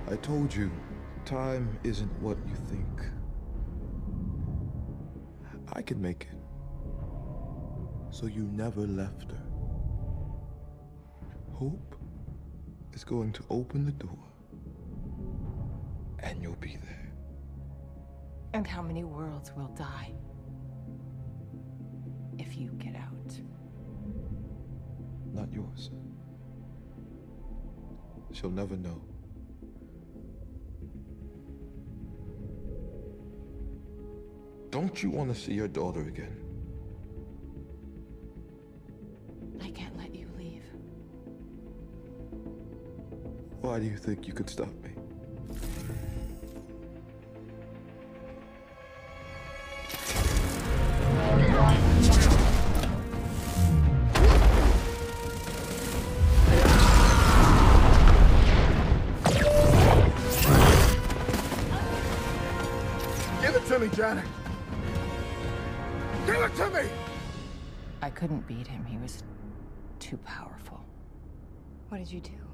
I told you, time isn't what you think. I can make it. So you never left her. Hope is going to open the door. And you'll be there. And how many worlds will die if you get out? Not yours. She'll never know. Don't you want to see your daughter again? I can't let you leave. Why do you think you could stop me? Give it to me, Janet! Give it to me! I couldn't beat him. He was too powerful. What did you do?